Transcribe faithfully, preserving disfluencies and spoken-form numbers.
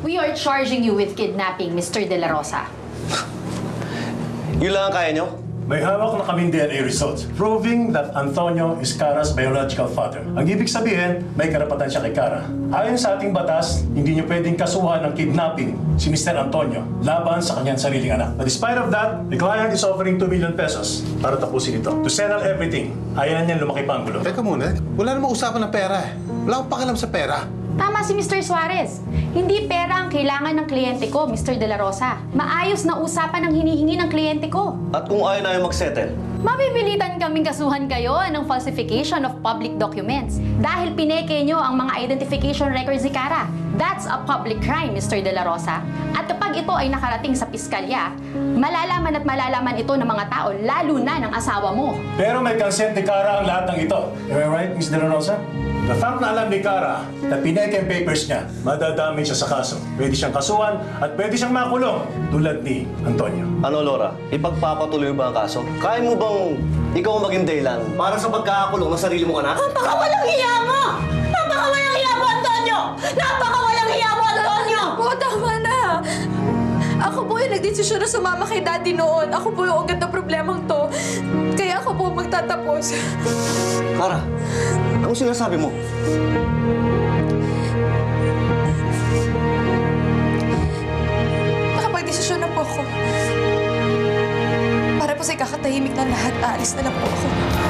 We are charging you with kidnapping, Mister De La Rosa. Yun lang ang kaya nyo? May hawak na kaming D N A results proving that Antonio is Cara's biological father. Ang ibig sabihin, may karapatan siya kay Cara. Ayon sa ating batas, hindi niyo pwedeng kasuhan ng kidnapping si Mister Antonio laban sa kanyang sariling anak. But despite of that, the client is offering two million pesos para tapusin ito. To settle everything, ayaw na niyan lumaki pa ang gulo. Teka muna, wala namang usapan ng pera eh. Wala akong pakialam sa pera. Tama si Mister Suarez. Hindi pera ang kailangan ng kliyente ko, Mister De La Rosa. Maayos na usapan ang hinihingi ng kliyente ko. At kung ayaw na yung mag-settle? Mabibilitan kaming kasuhan kayo ng falsification of public documents dahil pineke nyo ang mga identification records ni Cara. That's a public crime, Mister De La Rosa. At kapag ito ay nakarating sa piskalya, malalaman at malalaman ito ng mga tao, lalo na ng asawa mo. Pero may consent ni Cara ang lahat ng ito. Am I right, Miss De La Rosa? The fact na alam ni Cara na pineke ang papers niya, madadamay siya sa kaso. Pwede siyang kasuhan at pwede siyang makulong tulad ni Antonio. Ano, Laura? Ipagpapatuloy mo ba ang kaso? Kaya mo bang ikaw ang maging dahilan para sa pagkakakulong ng sarili mo ka na? Napakawalang hiya mo! Napakawalang hiya mo, Antonio! Napakawalang hiya mo, Antonio! Po, tama na. Ako po yung nagdesisyon na sumama kay Daddy noon. Ako po yung agad na problemang to. Kaya ako po magtatapos. Cara, ano sinasabi mo? Nakapag-desisyon na po ako. Para po sa ikakatahimik na lahat, aalis na lang po ako.